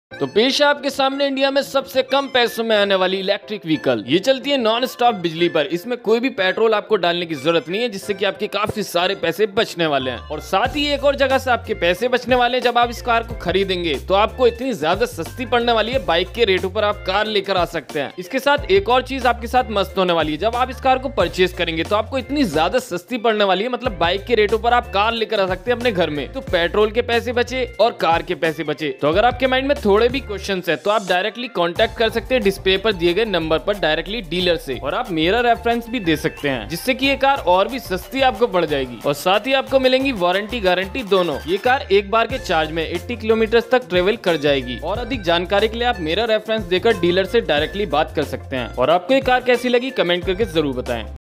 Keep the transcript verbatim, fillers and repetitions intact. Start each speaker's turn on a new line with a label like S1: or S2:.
S1: तो पेश है आपके सामने इंडिया में सबसे कम पैसों में आने वाली इलेक्ट्रिक व्हीकल। ये चलती है नॉन स्टॉप बिजली पर। इसमें कोई भी पेट्रोल आपको डालने की जरूरत नहीं है, जिससे कि आपके काफी सारे पैसे बचने वाले हैं। और साथ ही एक और जगह से आपके पैसे बचने वाले हैं। जब आप इस कार को खरीदेंगे तो आपको इतनी ज्यादा सस्ती पड़ने वाली है, बाइक के रेटों पर आप कार लेकर आ सकते हैं। इसके साथ एक और चीज आपके साथ मस्त होने वाली है, जब आप इस कार को परचेज करेंगे तो आपको इतनी ज्यादा सस्ती पड़ने वाली है, मतलब बाइक के रेटों पर आप कार लेकर आ सकते हैं अपने घर में। तो पेट्रोल के पैसे बचे और कार के पैसे बचे। तो अगर आपके माइंड में थोड़े भी क्वेश्चन है तो आप डायरेक्टली कांटेक्ट कर सकते हैं डिस्प्ले पर दिए गए नंबर पर डायरेक्टली डीलर से, और आप मेरा रेफरेंस भी दे सकते हैं, जिससे कि ये कार और भी सस्ती आपको पड़ जाएगी। और साथ ही आपको मिलेंगी वारंटी गारंटी दोनों। ये कार एक बार के चार्ज में अस्सी किलोमीटर तक ट्रेवल कर जाएगी। और अधिक जानकारी के लिए आप मेरा रेफरेंस देकर डीलर से डायरेक्टली बात कर सकते हैं। और आपको ये कार कैसी लगी कमेंट करके जरूर बताएं।